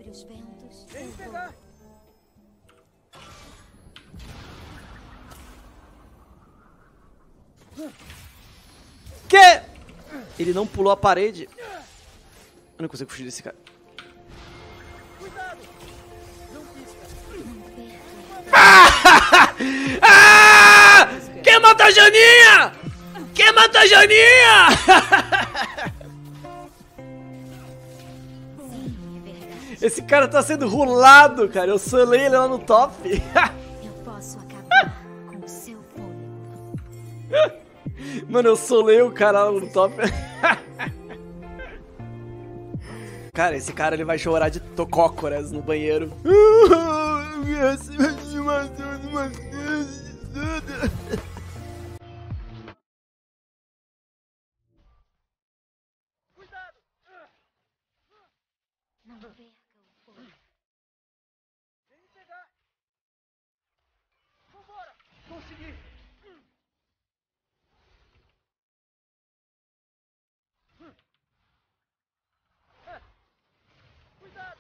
Sobre os ventos. Vem pegar! Que? Ele não pulou a parede. Eu não consigo fugir desse cara. Cuidado! Não pisca! Ah! Quem mata a Janinha? Quem mata a Janinha? Sim, é verdade. Esse cara tá sendo rolado, cara. Eu solei ele lá no top. Eu posso acabar com o seu fôlego. Mano, eu solei o cara lá no top. Cara, esse cara ele vai chorar de tocócoras no banheiro. Cuidado! Não perca o fôlego. Vem pegar! Vambora! Consegui! Cuidado!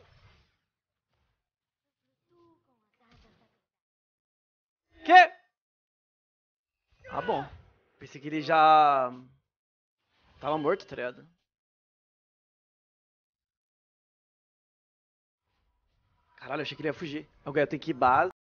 Que? Ah, bom. Pensei que ele já tava morto, tá ligado? Caralho, eu achei que ele ia fugir. Agora eu tenho que ir base.